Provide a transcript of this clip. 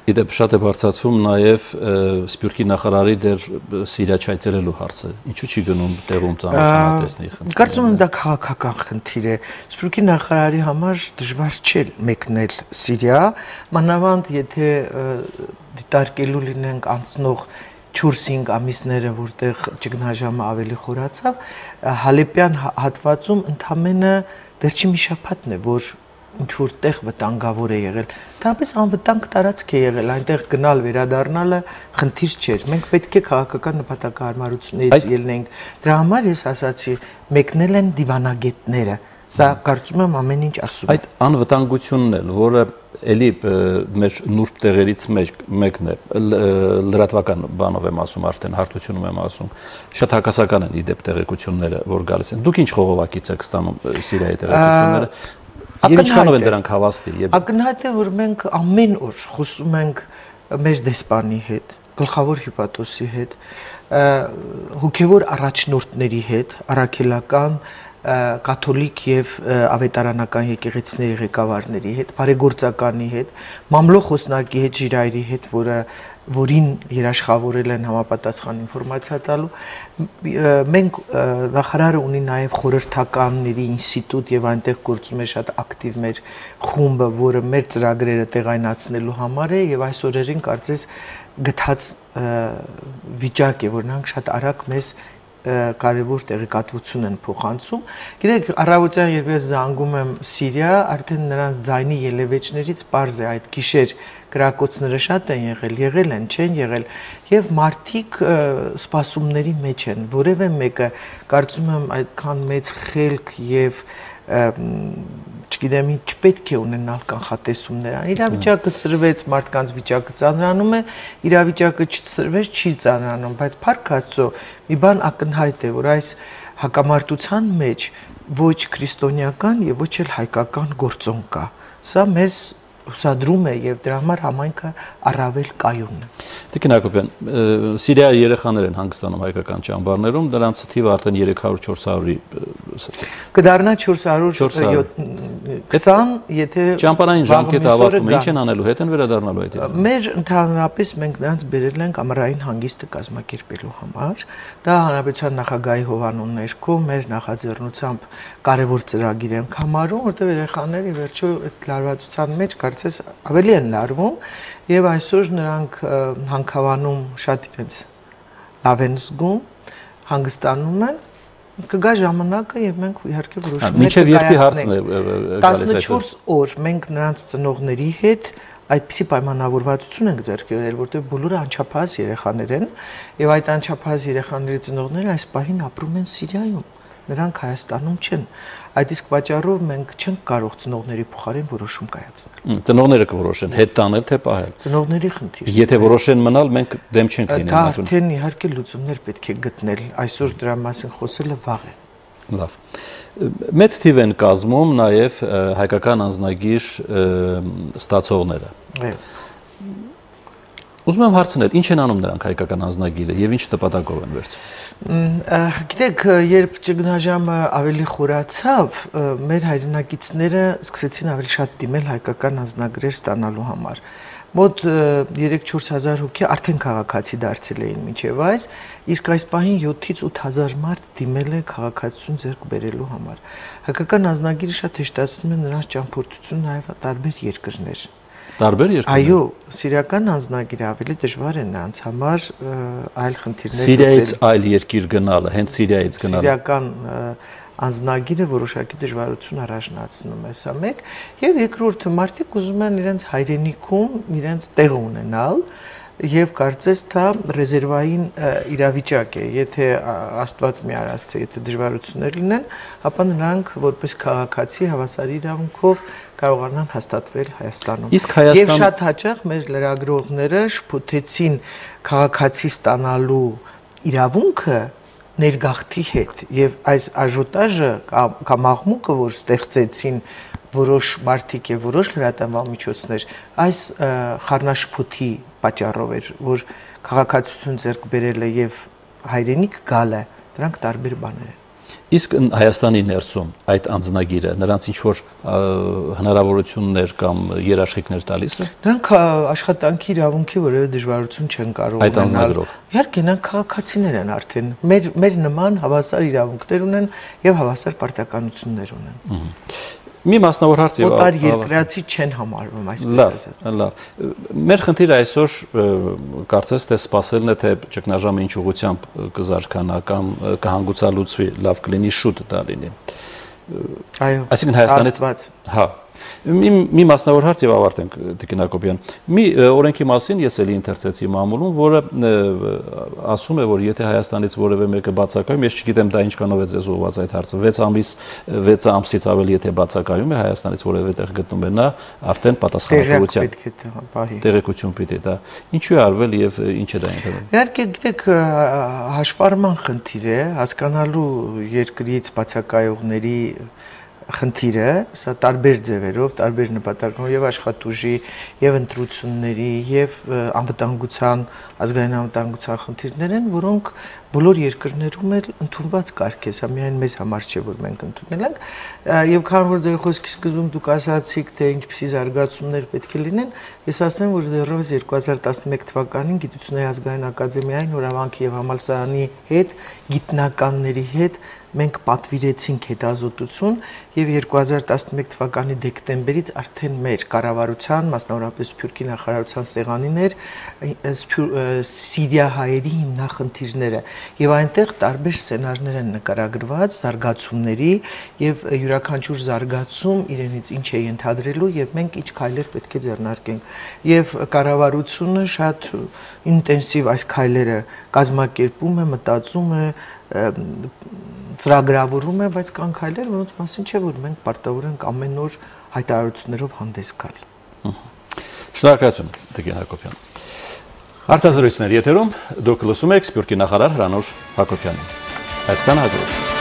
Իդեպ շատ է բարձրացվում նաև Սփյուռքի նախարարի դեր Սիրիա չայցելելու հարցը։ Ինչու՞ չի գնում տեղում ծանոթանալու խնդիրը։ Կարծում եմ դա քաղաքական խնդիր է։ Սփյուռքի նախարարի համար դժվար չէ մեկնել Սիրիա, մանավանդ եթե դիտարկելու լինենք անցնող 4-5 ամիսները, որտեղ ճգնաժամը ավելի խորացավ, Հալեպյան հատվածում ընդամենը վերջին մի շաբաթն է, որ ինչ-որ տեղ վտանգավոր է եղել։ Դապես անվտանգ տարածք է եղել, այնտեղ գնալ վերադառնալը խնդիր չէր։ Մենք պետք է քաղաքական նպատակահարմարություններից ելնենք։ Դրա համար ես ասացի, մեկնել են դիվանագետները։ Սա կարծում եմ ամեն ինչ ասում է։ Այդ անվտանգությունն էլ, որը էլի մեր նուրբ տեղերից մեկն է, լրատվական բանով եմ ասում, արդեն հարթությունում եմ ասում, շատ հակասական են իդեպ տեղեկությունները, որ գալիս են։ Դուք ինչ խողովակից եք ստանում Սիրիայի տեղեկությունները։ Եվ ինչքանով են դրանք հավաստի։ Ակնհայտ է, որ մենք ամեն օր խոսում ենք մեր դեսպանի հետ, գլխավոր հյուպատոսի հետ, հոգևոր առաջնորդների հետ, առաքելական, կաթոլիկ եւ ավետարանական եկեղեցիների ղեկավարների հետ, բարեգործականի հետ, մամլո խոսնակի հետ, Ժիրայրի հետ, որին երաշխավորել են համապատասխան ինֆորմացիա տալու։ Մենք նախարարը ունի նաև խորհրդականների ինստիտուտ եւ այնտեղ գործում է շատ ակտիվ մեր խումբը, որը մեր ծրագրերը տեղայնացնելու համար է եւ այս օրերին կարծես գտած վիճակ է, որ նրանք շատ արագ մեզ կարևոր տեղեկատվություն են փոխանցում։ Գիտեք, առավոտյան երբ ես զանգում եմ Սիրիա, արդեն նրանց ձայնի ելևէջներից պարզ է այդ գիշեր կրակոցները շատ են եղել են, չեն եղել, եւ մարդիկ սպասումների մեջ են, որևէ մեկը կարծում եմ այդքան մեծ խելք եւ չգիտեմ, չպետք է ունենալ կանխատեսում նրան։ Իրավիճակը սրվեց, մարդկանց վիճակը ծանրանում է, իրավիճակը չսրվեց, չի ծանրանում, բայց փառք Աստծո, մի բան ակնհայտ է, որ այս հակամարտության մեջ ոչ քրիստոնեական եւ ոչ էլ հայկական գործոն կա։ Սա մեզ հուսադրում է եւ դրա համար համայնքը առավել կայուն է։ Տիկին Հակոբյան, Սիրիայի երեխաներ են հանգստանում հայկական ճամբարներում, դրանց թիվը արդեն 300-400-ի կդառնա 420, եթե ճամբարային ժամկետը ավարտվում է, ինչ են անելու, հետ են վերադառնալու այդ։ Մեր ընդհանրապես մենք նրանց բերել ենք ամառային հանգիստը կազմակերպելու համար։ Դա հանրապետության նախագահի հովանու ներքո մեր նախաձեռնությամբ կարևոր ծրագիր ենք համարում, որտեղ երեխաները վերջո այդ լարվածության մեջ կարծես ավելի են լարվում եւ այսօր նրանք հանքավանում շատ իրենց լավ են զգում, հանգստանում են, կգա ժամանակը եւ մենք իհարկե որոշում ենք կայացնենք։ 14 օր մենք նրանց ծնողների հետ այդպիսի պայմանավորվածություն ենք ձեռք բերել, որտեղ բոլորը անչափահաս երեխաներ են եւ այդ անչափահաս երեխաների ծնողները այս պահին ապրում են Սիրիայում։ Նրանք Հայաստանում չեն։ Այդ իսկ պատճառով մենք չենք կարող ծնողների փոխարեն որոշում կայացնել։ Ծնողները կորոշեն հետ տանել թե պահել։ Ծնողների խնդիր։ Եթե որոշեն մնալ, մենք դեմ չենք լինելու։ Դա արդեն իհարկե լուծումներ պետք է գտնել։ Այսօր դրա մասին խոսելը վաղ է։ Լավ։ Մեծ թիվ են կազմում նաև հայկական անձնագիր ստացողները։ Ուզում եմ հարցնել, ինչ են անում նրանք հայկական անձնագիրը եւ ինչ նպատակով են վերցնում։ Գիտեք, երբ ճգնաժամը ավելի խորացավ, մեր հայրենակիցները սկսեցին ավելի շատ դիմել հայկական անձնագրեր ստանալու համար։ Մոտ 3-4 հազար հոգի արդեն քաղաքացի դարձել էին մինչև այս, իսկ այս պահին 7-ից 8 հազար մարդ դիմել է քաղաքացիություն ձեռք բերելու համար։ Հայկական անձնագիրը շատ հեշտացնում է նրանց ճամփորդություն նաև տարբեր երկրներ։ Տարբեր երկրներ։ Այո, սիրիական անձնագիրը ավելի դժվար է նրանց համար այլ խնդիրներ լուծել։ Սիրիայից այլ երկիր գնալը, հենց Սիրիայից գնալը։ Սիրիական անձնագիրը որոշակի դժվարություն առաջնացնում է, սա մեկ, եւ երկրորդը մարդիկ ուզում են իրենց հայրենիքում իրենց տեղը ունենալ եւ կարծես դա ռեզերվային իրավիճակ է, եթե Աստված մի արասցե, եթե դժվարություններ լինեն, ապա նրանք որպես քաղաքացի հավասարի իրավունքով կարողանան հաստատվել Հայաստանում։ Եվ շատ հաճախ մեր լրագրողները շփոթեցին քաղաքացի ստանալու իրավունքը ներգաղթի հետ եւ այս աժոտաժը կամ աղմուկը, որ ստեղծեցին որոշ մարդիկ եւ որոշ լրատվամիջոցներ, այս խառնաշփոթի պատճառով էր, որ քաղաքացիություն ձեռք բերելը եւ հայրենիք գալը, դրանք տարբեր բաներ են։ Իսկ Հայաստանի ներսում այդ անձնագիրը նրանց ինչ որ հնարավորություններ կամ երաշխիքներ տալիս է։ Նրանք աշխատանքի իրավունքի որևէ դժվարություն չեն կարող ունենալ։ Իհարկե, նրանք քաղաքացիներ են արդեն։ Մեր նման հավասար իրավունքներ ունեն եւ հավասար պարտականություններ ունեն։ Մի մասնավոր հարց եւ օտար երկրացի չեն համարվում, այսպես ասած։ Լավ։ Մեր խնդիրը այսօր կարծես թե սпасելն է թե ճգնաժամը ինչ ուղղությամբ կզարգանա կամ կհանգուցալուծվի, լավ կլինի շուտ դա լինի։ Այո։ Այսինքն Հայաստանից, հա, մի մասնավոր հարց եւ ավարտենք Տիկին Հակոբյան։ Մի օրենքի մասին ես էլի ընթերցեցի մամուլում, որը ասում է, որ եթե Հայաստանից որևէ մեկը բացակայում, ես չգիտեմ դա ինչքանով է ձեզ ուղղված այդ հարցը, 6 ամսից ավելի եթե բացակայում է Հայաստանից որևէ տեղ գտնում է նա, արդեն պատասխանատվության տեղեկություն պիտի տա։ Ինչու է արվել եւ ինչ է դա ընդհանրապես։ Իհարկե, գիտեք, հաշվառման խնդիր է, հասկանալու երկրից բացակայողների խնդիրը, սա տարբեր ձևերով, տարբեր նպատակներով եւ աշխատուժի, եւ ընտրությունների, եւ անվտանգության, ազգային անվտանգության խնդիրներ են, որոնք բոլոր երկրներում էլ ընդունված կարգ է, սա միայն մեզ համար չէ, որ մենք ընդունել ենք, եւ քանի որ ձեր խոսքի սկզբում դուք ասացիք, թե ինչպիսի զարգացումներ պետք է լինեն, ես ասեմ, որ դեռևս 2011 թվականին Գիտությունների ազգային ակադեմիայի Նորավանքի եւ համալսարանի հետ, գիտնականների հետ մենք պատվիրեցինք հետազոտություն եւ 2011 թվականի դեկտեմբերից արդեն մեր կառավարության, մասնավորապես Սփյուռքի նախարարության սեղանին էր սիրիահայերի հիմնախնդիրները եւ այնտեղ տարբեր սցենարներ են նկարագրված զարգացումների եւ յուրաքանչյուր զարգացում իրենից ինչ է ենթադրելու եւ մենք ինչ քայլեր պետք է ձեռնարկենք եւ կառավարությունը շատ ինտենսիվ այս քայլերը կազմակերպում է, մտածում է, ծրագրավորում է, բայց կան քայլեր, որոնց մասին չէ, որ մենք պարտավոր ենք ամեն օր հայտարարություններով հանդես գալ։ Շնորհակալություն, Տիկին Հակոբյան։ Արտազրույցներ եթերում դուք լսում եք Սփյուռքի նախարար Հրանուշ Հակոբյանին։ Այսքան հաջողություն։